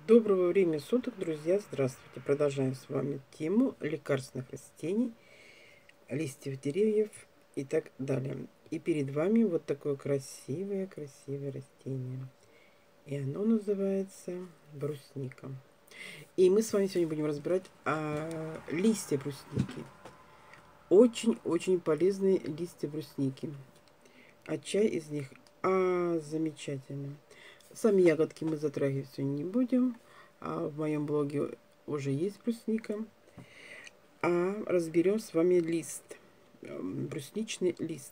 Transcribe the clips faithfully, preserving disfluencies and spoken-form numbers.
Доброго времени суток, друзья! Здравствуйте! Продолжаем с вами тему лекарственных растений, листьев деревьев и так далее. И перед вами вот такое красивое-красивое растение. И оно называется брусника. И мы с вами сегодня будем разбирать а, листья брусники. Очень-очень полезные листья брусники. А чай из них а, замечательно. Сами ягодки мы затрагивать сегодня не будем. А в моем блоге уже есть брусника. А разберем с вами лист. Брусничный лист.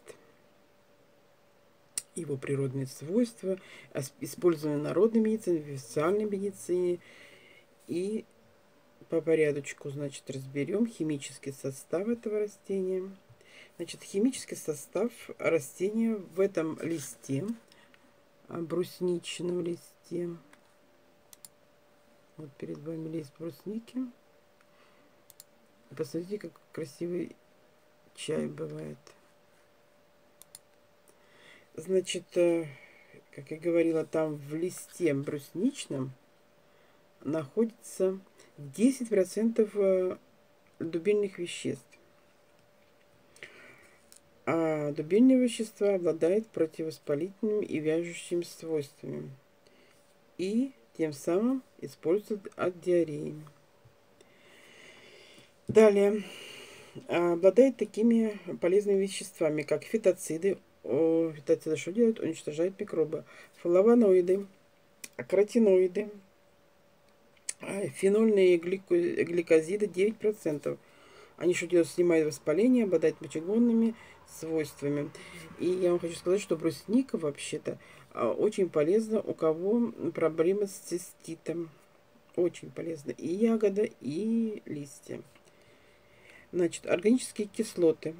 Его природные свойства, использованные в народной медицине, в официальной медицине. И по порядочку, значит, разберем химический состав этого растения. Значит, химический состав растения в этом листе, брусничном листе. Вот перед вами лист брусники. Посмотрите, как красивый чай бывает. Значит, как я говорила, там в листе брусничном находится десять процентов дубильных веществ. А дубильные вещества обладают противовоспалительными и вяжущими свойствами. И тем самым используют от диареи. Далее. Обладает такими полезными веществами, как фитоциды. О, фитоциды что делают? Уничтожают микробы. Флавоноиды, каротиноиды, фенольные гликозиды девять процентов. Они что делают? Снимают воспаление, обладают мочегонными свойствами. И я вам хочу сказать, что брусника вообще-то очень полезна, у кого проблемы с циститом. Очень полезна и ягода, и листья. Значит, органические кислоты.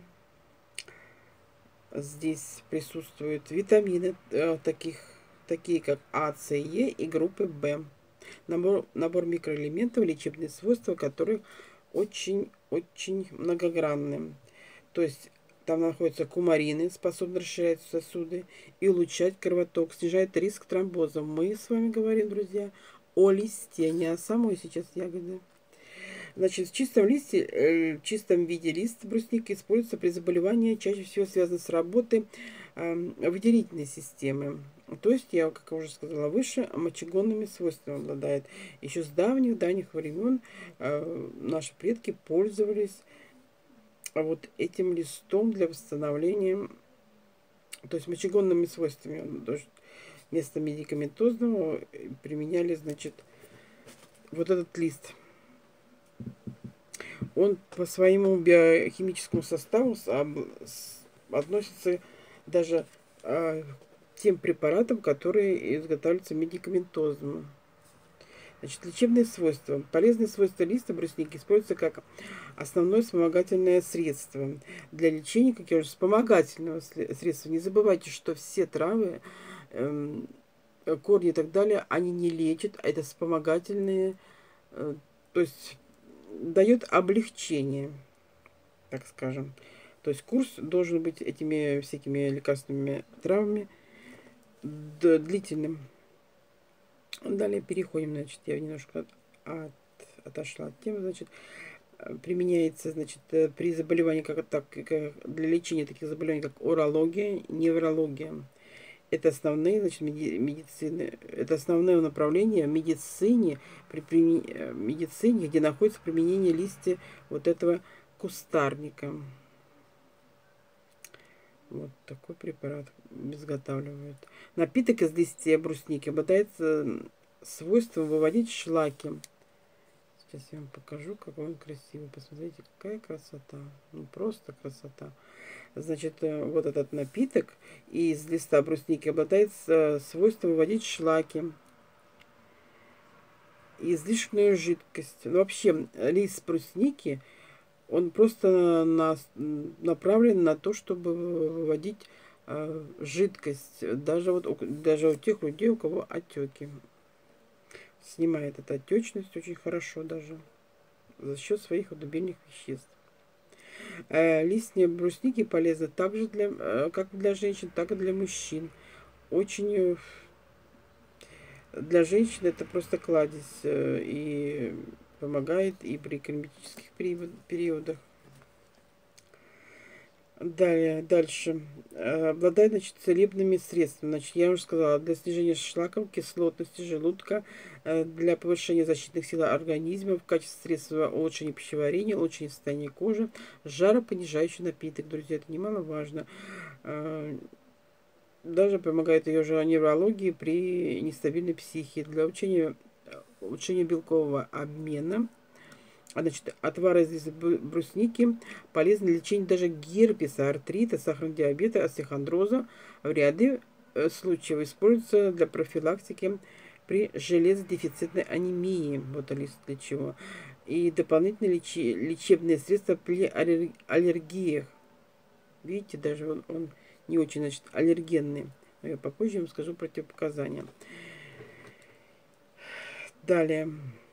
Здесь присутствуют витамины, э, таких, такие как А, С, Е и группы В. Набор, набор микроэлементов, лечебные свойства, которых очень-очень многогранны. То есть там находятся кумарины, способны расширять сосуды и улучшать кровоток, снижает риск тромбоза. Мы с вами говорим, друзья, о листе, не о самой сейчас ягоде. Значит, в чистом листе, э, в чистом виде лист брусники используется при заболевании, чаще всего связано с работой э, выделительной системы. То есть, я, как я уже сказала выше, мочегонными свойствами обладает. Еще с давних-давних времен э, наши предки пользовались вот этим листом для восстановления, то есть мочегонными свойствами. Вместо медикаментозного применяли, значит, вот этот лист. Он по своему биохимическому составу относится даже а, к тем препаратам, которые изготавливаются медикаментозно. Значит, лечебные свойства. Полезные свойства листа брусники используются как основное вспомогательное средство для лечения, как я уже вспомогательного средства. Не забывайте, что все травы, эм, корни и так далее, они не лечат, а это вспомогательные, э, то есть дает облегчение, так скажем. То есть курс должен быть этими всякими лекарственными травами длительным. Далее переходим, значит, я немножко от, отошла от темы, значит, применяется, значит, при заболевании, как, так, как для лечения таких заболеваний, как урология, неврология. Это основные, значит, медицины, это основное направление в медицине, при примен... медицине, где находится применение листья вот этого кустарника. Вот такой препарат изготавливают. Напиток из листья брусники обладает свойством выводить шлаки. Сейчас я вам покажу, какой он красивый. Посмотрите, какая красота. Ну, просто красота. Значит, вот этот напиток из листа брусники обладает свойством выводить шлаки, излишнюю жидкость. Но вообще, лист брусники, он просто на, направлен на то, чтобы выводить э, жидкость. Даже, вот, даже у тех людей, у кого отеки. Снимает эта отечность очень хорошо даже за счет своих удобельных веществ. Э, листья брусники полезны также для, как для женщин, так и для мужчин. Очень Для женщин это просто кладезь э, и помогает и при климатических периодах. Далее, дальше. Э, Обладает, значит, целебными средствами. Значит, я уже сказала, для снижения шлаков, кислотности желудка, э, для повышения защитных сил организма, в качестве средства улучшения пищеварения, улучшения состояния кожи, жаропонижающий напиток, друзья, это немаловажно. Э, Даже помогает ее же неврологии при нестабильной психике, для улучшения, улучшения белкового обмена. А, значит, отвар из брусники полезен для лечения даже герпеса, артрита, сахарного диабета, остеохондроза. В ряде э, случаев используется для профилактики при железодефицитной анемии. Вот лист для чего. И дополнительные лечи, лечебные средства при аллергиях. Видите, даже он, он не очень, значит, аллергенный. Но я попозже вам скажу противопоказания. Далее.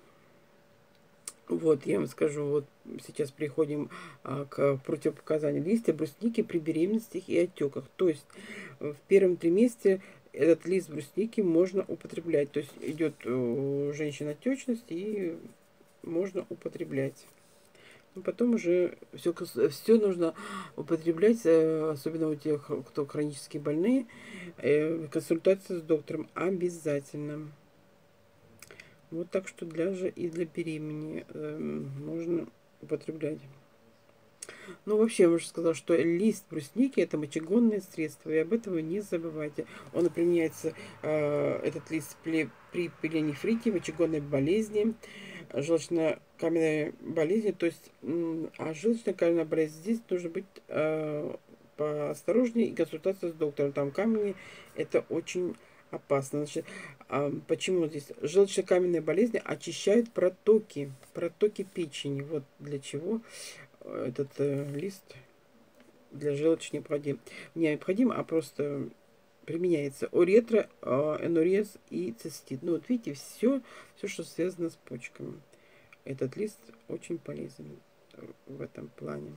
Вот, я вам скажу, вот сейчас переходим а, к противопоказанию. Листья брусники при беременности и отеках. То есть в первом триместре этот лист брусники можно употреблять. То есть идет у женщин отечность и можно употреблять. Но потом уже все, все нужно употреблять, особенно у тех, кто хронически больные. Консультация с доктором обязательно. Вот так что для же и для беременности э, можно употреблять. Ну, вообще, я уже сказала, что лист брусники это мочегонное средство, и об этом вы не забывайте. Он применяется, э, этот лист, при, при пиелонефрите, мочегонной болезни, желчно-каменной болезни. То есть, э, а желчно-каменная болезнь здесь нужно быть э, поосторожнее и консультация с доктором. Там камни это очень опасно. Значит, а почему здесь желчно-каменные болезни очищают протоки, протоки печени. Вот для чего этот э, лист для желчи необходим. Не необходим, а просто применяется уретра, э, энурез и цистит. Ну вот видите, все, все, что связано с почками. Этот лист очень полезен в этом плане.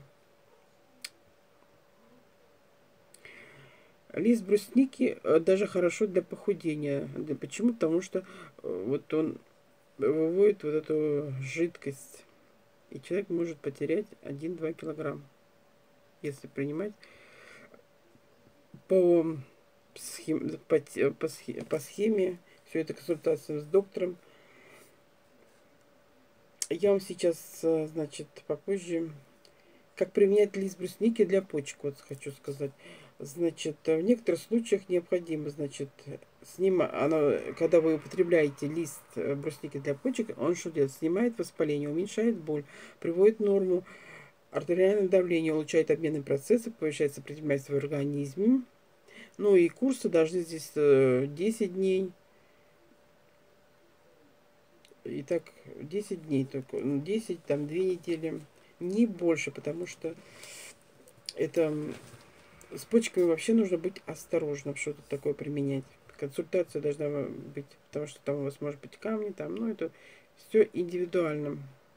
Лист брусники даже хорошо для похудения. Почему? Потому что вот он выводит вот эту жидкость. И человек может потерять один-два килограмма. Если принимать по схеме, по, по, схеме, по схеме все это консультация с доктором. Я вам сейчас, значит, попозже, как применять лист брусники для почек, вот хочу сказать. Значит, в некоторых случаях необходимо, значит, снима, оно, когда вы употребляете лист брусники для почек, он что делает? Снимает воспаление, уменьшает боль, приводит в норму артериальное давление, улучшает обменные процессы, повышает сопротивляемость в организме. Ну и курсы должны здесь десять дней. Итак, десять дней только, десять, там, две недели, не больше, потому что это... С почками вообще нужно быть осторожным, что-то такое применять. Консультация должна быть, потому что там у вас может быть камни, там, ну, это все индивидуально.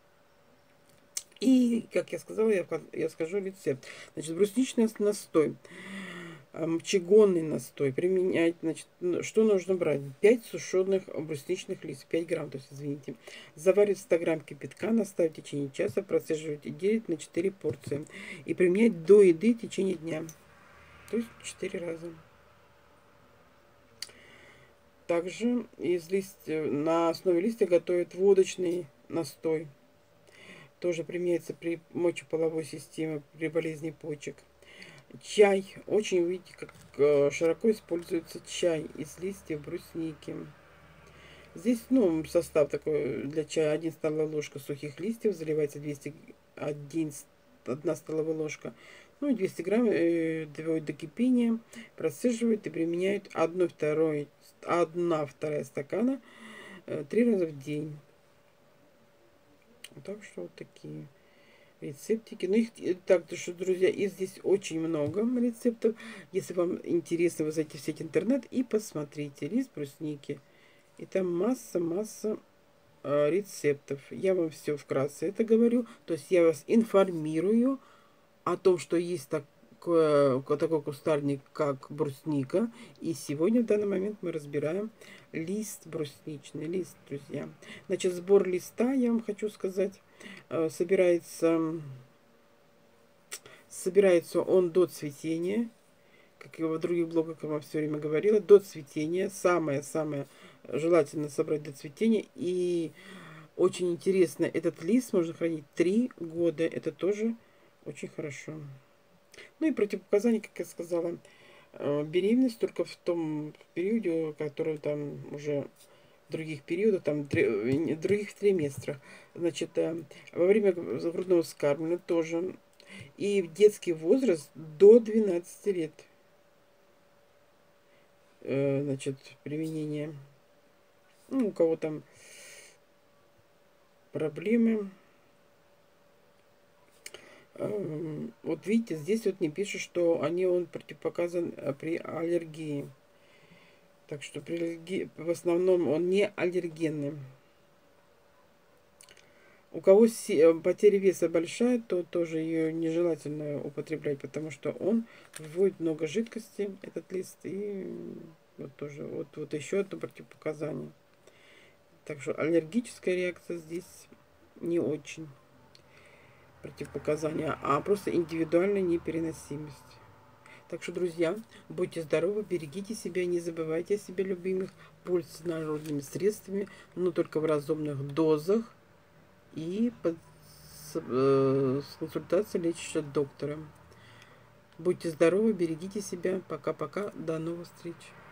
И, как я сказала, я, я скажу рецепт. Значит, брусничный настой, мочегонный настой применять, значит, что нужно брать? пять сушеных брусничных листьев, пять грамм, то есть, извините. Заваривать в ста грамм кипятка, наставить в течение часа, процеживать и делить на четыре порции. И применять до еды в течение дня. То есть четыре раза. Также из листьев, на основе листья готовят водочный настой. Тоже применяется при мочеполовой системе, при болезни почек. Чай. Очень, видите, как широко используется чай из листьев брусники. Здесь, ну, состав такой для чая. одна столовая ложка сухих листьев, заливается двести один, одна столовая ложка. Ну и двести грамм э, доводят до кипения, процеживают и применяют одна вторая стакана э, три раза в день. Так что вот такие рецептики. Ну их так, что, друзья, их здесь очень много рецептов. Если вам интересно, вы зайдите в сеть интернет и посмотрите лист брусники. И там масса-масса э, рецептов. Я вам все вкратце это говорю. То есть я вас информирую о том, что есть так, такое, такой кустарник, как брусника. И сегодня в данный момент мы разбираем лист брусничный, лист, друзья. Значит, сбор листа, я вам хочу сказать, собирается, собирается он до цветения, как и во других блогах, я вам все время говорила, до цветения. Самое-самое желательно собрать до цветения. И очень интересно, этот лист можно хранить три года. Это тоже очень хорошо. Ну и противопоказания, как я сказала, беременность только в том периоде, который там уже в других периодах, там в других триместрах. Значит, во время грудного вскармливания тоже. И в детский возраст до двенадцати лет. Значит, применение. Ну, у кого там проблемы. Вот видите, здесь вот не пишут, что они, он противопоказан при аллергии. Так что при аллергии, в основном он не аллергенный. У кого потеря веса большая, то тоже ее нежелательно употреблять, потому что он вводит много жидкости, этот лист, и вот тоже вот, вот еще одно противопоказание. Так что аллергическая реакция здесь не очень противопоказания, а просто индивидуальная непереносимость. Так что, друзья, будьте здоровы, берегите себя, не забывайте о себе, любимых, пользуйтесь народными средствами, но только в разумных дозах и под, с, э, с консультацией лечащего доктора. Будьте здоровы, берегите себя. Пока-пока. До новых встреч.